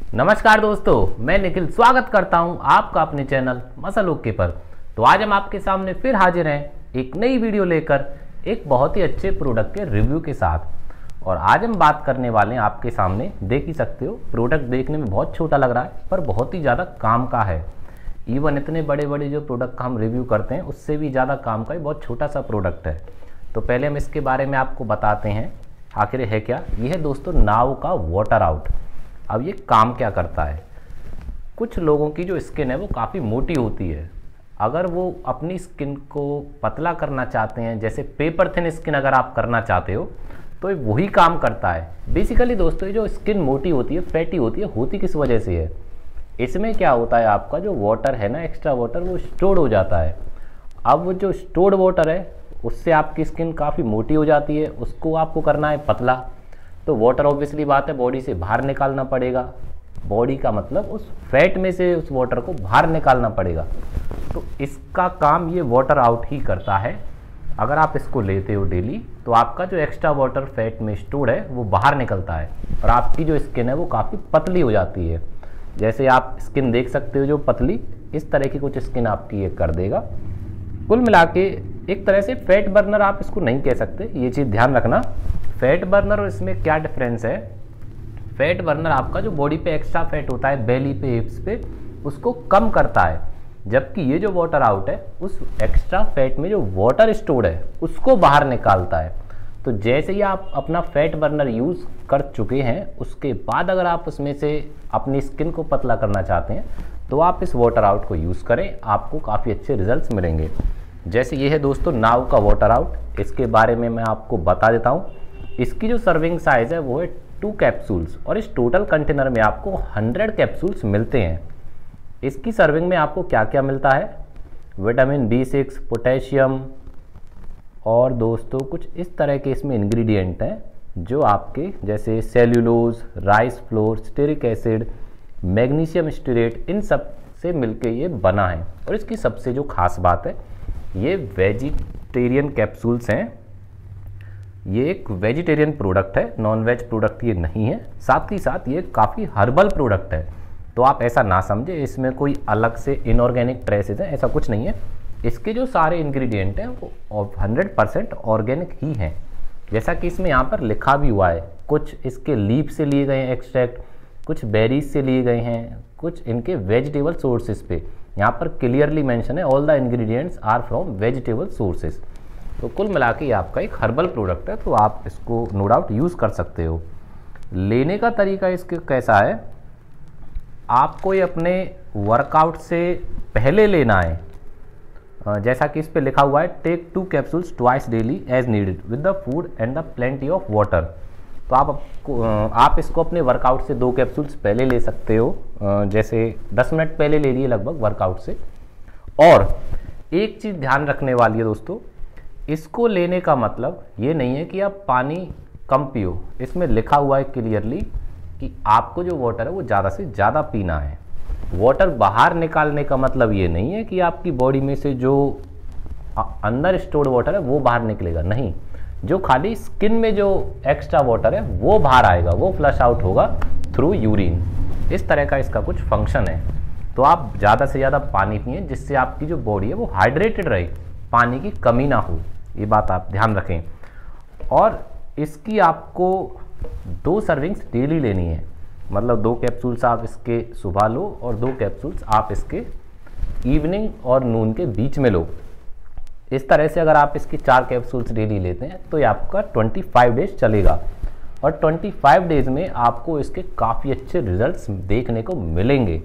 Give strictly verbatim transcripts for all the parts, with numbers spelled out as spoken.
नमस्कार दोस्तों, मैं निखिल स्वागत करता हूं आपका अपने चैनल मसल ओके पर। तो आज हम आपके सामने फिर हाजिर हैं एक नई वीडियो लेकर एक बहुत ही अच्छे प्रोडक्ट के रिव्यू के साथ। और आज हम बात करने वाले हैं आपके सामने, देख ही सकते हो प्रोडक्ट देखने में बहुत छोटा लग रहा है पर बहुत ही ज़्यादा काम का है। इवन इतने बड़े बड़े जो प्रोडक्ट हम रिव्यू करते हैं उससे भी ज़्यादा काम का ही बहुत छोटा सा प्रोडक्ट है। तो पहले हम इसके बारे में आपको बताते हैं आखिर है क्या। ये है दोस्तों नाव का वाटर आउट। अब ये काम क्या करता है, कुछ लोगों की जो स्किन है वो काफ़ी मोटी होती है। अगर वो अपनी स्किन को पतला करना चाहते हैं, जैसे पेपर थिन स्किन अगर आप करना चाहते हो, तो वही काम करता है। बेसिकली दोस्तों ये जो स्किन मोटी होती है, फैटी होती है, होती किस वजह से है, इसमें क्या होता है आपका जो वाटर है ना, एक्स्ट्रा वाटर वो स्टोर हो जाता है। अब वो जो स्टोर्ड वाटर है उससे आपकी स्किन काफ़ी मोटी हो जाती है, उसको आपको करना है पतला। तो वाटर ऑब्वियसली बात है बॉडी से बाहर निकालना पड़ेगा। बॉडी का मतलब उस फैट में से उस वाटर को बाहर निकालना पड़ेगा। तो इसका काम ये वाटर आउट ही करता है। अगर आप इसको लेते हो डेली तो आपका जो एक्स्ट्रा वाटर फैट में स्टोर है वो बाहर निकलता है और आपकी जो स्किन है वो काफ़ी पतली हो जाती है। जैसे आप स्किन देख सकते हो जो पतली, इस तरह की कुछ स्किन आपकी ये कर देगा। कुल मिला के एक तरह से फैट बर्नर आप इसको नहीं कह सकते, ये चीज़ ध्यान रखना। फैट बर्नर और इसमें क्या डिफरेंस है, फैट बर्नर आपका जो बॉडी पे एक्स्ट्रा फैट होता है बेली पे, हिप्स पे, उसको कम करता है। जबकि ये जो वाटर आउट है उस एक्स्ट्रा फैट में जो वाटर स्टोर्ड है उसको बाहर निकालता है। तो जैसे ही आप अपना फैट बर्नर यूज़ कर चुके हैं उसके बाद अगर आप उसमें से अपनी स्किन को पतला करना चाहते हैं तो आप इस वाटर आउट को यूज़ करें, आपको काफ़ी अच्छे रिजल्ट्स मिलेंगे। जैसे ये है दोस्तों नाव का वाटर आउट, इसके बारे में मैं आपको बता देता हूँ। इसकी जो सर्विंग साइज़ है वो है टू कैप्सूल्स और इस टोटल कंटेनर में आपको हंड्रेड कैप्सूल्स मिलते हैं। इसकी सर्विंग में आपको क्या क्या मिलता है, विटामिन बी सिक्स, पोटेशियम और दोस्तों कुछ इस तरह के इसमें इंग्रेडिएंट हैं जो आपके जैसे cellulose, rice flour, stearic acid, magnesium stearate, इन सब से मिलके ये बना है। और इसकी सबसे जो खास बात है, ये वेजिटेरियन कैप्सूल्स हैं। ये एक वेजिटेरियन प्रोडक्ट है, नॉन वेज प्रोडक्ट ये नहीं है। साथ ही साथ ये काफ़ी हर्बल प्रोडक्ट है। तो आप ऐसा ना समझे इसमें कोई अलग से इनऑर्गेनिक ट्रेसेस हैं, ऐसा कुछ नहीं है। इसके जो सारे इंग्रेडिएंट हैं वो हंड्रेड परसेंट ऑर्गेनिक ही हैं। जैसा कि इसमें यहाँ पर लिखा भी हुआ है, कुछ इसके लीफ से लिए गए हैं एक्सट्रैक्ट, कुछ बेरीज से लिए गए हैं, कुछ इनके वेजिटेबल सोर्सेज पे यहाँ पर क्लियरली मेंशन है all the ingredients are from vegetable sources. तो कुल मिला के ये आपका एक हर्बल प्रोडक्ट है, तो आप इसको नो डाउट यूज़ कर सकते हो। लेने का तरीका इसके कैसा है, आपको ये अपने वर्कआउट से पहले लेना है। जैसा कि इस पे लिखा हुआ है take two capsules twice daily as needed with the food and the plenty of water. तो आप आप इसको अपने वर्कआउट से दो कैप्सूल्स पहले ले सकते हो, जैसे दस मिनट पहले ले लिए लगभग वर्कआउट से। और एक चीज़ ध्यान रखने वाली है दोस्तों, इसको लेने का मतलब ये नहीं है कि आप पानी कम पियो। इसमें लिखा हुआ है क्लियरली कि आपको जो वाटर है वो ज़्यादा से ज़्यादा पीना है। वाटर बाहर निकालने का मतलब ये नहीं है कि आपकी बॉडी में से जो अंदर स्टोर्ड वाटर है वो बाहर निकलेगा, नहीं। जो खाली स्किन में जो एक्स्ट्रा वाटर है वो बाहर आएगा, वो फ्लश आउट होगा थ्रू यूरिन। इस तरह का इसका कुछ फंक्शन है। तो आप ज़्यादा से ज़्यादा पानी पिए जिससे आपकी जो बॉडी है वो हाइड्रेटेड रहे, पानी की कमी ना हो, ये बात आप ध्यान रखें। और इसकी आपको दो सर्विंग्स डेली लेनी है, मतलब दो कैप्सूल्स आप इसके सुबह लो और दो कैप्सूल्स आप इसके इवनिंग और नून के बीच में लो। इस तरह से अगर आप इसकी चार कैप्सूल्स डेली लेते हैं तो ये आपका पच्चीस डेज चलेगा और पच्चीस डेज में आपको इसके काफ़ी अच्छे रिजल्ट्स देखने को मिलेंगे।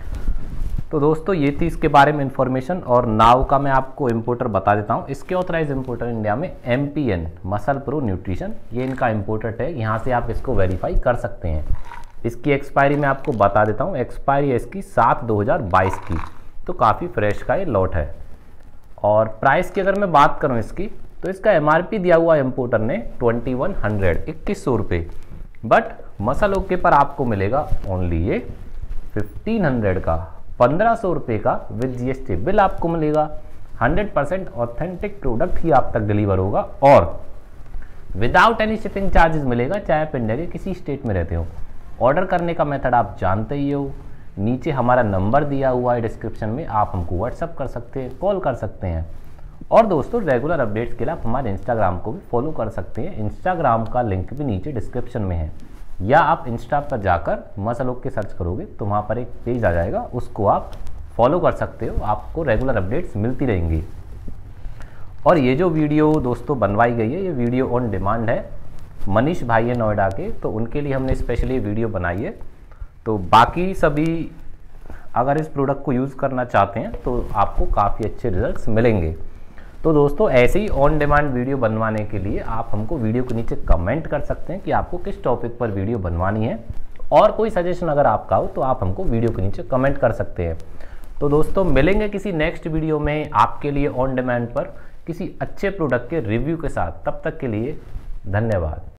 तो दोस्तों ये थी इसके बारे में इन्फॉर्मेशन। और नाव का मैं आपको इम्पोर्टर बता देता हूँ। इसके ऑथराइज इम्पोर्टर इंडिया में M P N muscle pro nutrition, ये इनका इम्पोर्टर है। यहाँ से आप इसको वेरीफाई कर सकते हैं। इसकी एक्सपायरी मैं आपको बता देता हूँ, एक्सपायरी है इसकी सात दो हज़ार बाईस की, तो काफ़ी फ्रेश का ये लॉट है। और प्राइस की अगर मैं बात करूँ इसकी, तो इसका एम आर पी दिया हुआ इम्पोर्टर ने ट्वेंटी वन हंड्रेड इक्कीस सौ रुपये, बट मसल ओके पर आपको मिलेगा ओनली ये फिफ्टीन हंड्रेड का, पंद्रह सौ रुपये का with G S T bill आपको मिलेगा। हंड्रेड परसेंट ऑथेंटिक प्रोडक्ट ही आप तक डिलीवर होगा और विदाउट एनी शिपिंग चार्जेस मिलेगा, चाहे आप इंडिया के किसी स्टेट में रहते हो। ऑर्डर करने का मेथड आप जानते ही हो, नीचे हमारा नंबर दिया हुआ है डिस्क्रिप्शन में, आप हमको व्हाट्सअप कर सकते हैं, कॉल कर सकते हैं। और दोस्तों रेगुलर अपडेट्स के लिए आप हमारे इंस्टाग्राम को भी फॉलो कर सकते हैं। इंस्टाग्राम का लिंक भी नीचे डिस्क्रिप्शन में है, या आप इंस्टा पर जाकर मसल ओके सर्च करोगे तो वहाँ पर एक पेज आ जाएगा, उसको आप फॉलो कर सकते हो, आपको रेगुलर अपडेट्स मिलती रहेंगी। और ये जो वीडियो दोस्तों बनवाई गई है, ये वीडियो ऑन डिमांड है, मनीष भाई है नोएडा के, तो उनके लिए हमने स्पेशली वीडियो बनाई है। तो बाकी सभी अगर इस प्रोडक्ट को यूज़ करना चाहते हैं तो आपको काफ़ी अच्छे रिजल्ट्स मिलेंगे। तो दोस्तों ऐसे ही ऑन डिमांड वीडियो बनवाने के लिए आप हमको वीडियो के नीचे कमेंट कर सकते हैं कि आपको किस टॉपिक पर वीडियो बनवानी है, और कोई सजेशन अगर आपका हो तो आप हमको वीडियो के नीचे कमेंट कर सकते हैं। तो दोस्तों मिलेंगे किसी नेक्स्ट वीडियो में आपके लिए ऑन डिमांड पर किसी अच्छे प्रोडक्ट के रिव्यू के साथ। तब तक के लिए धन्यवाद।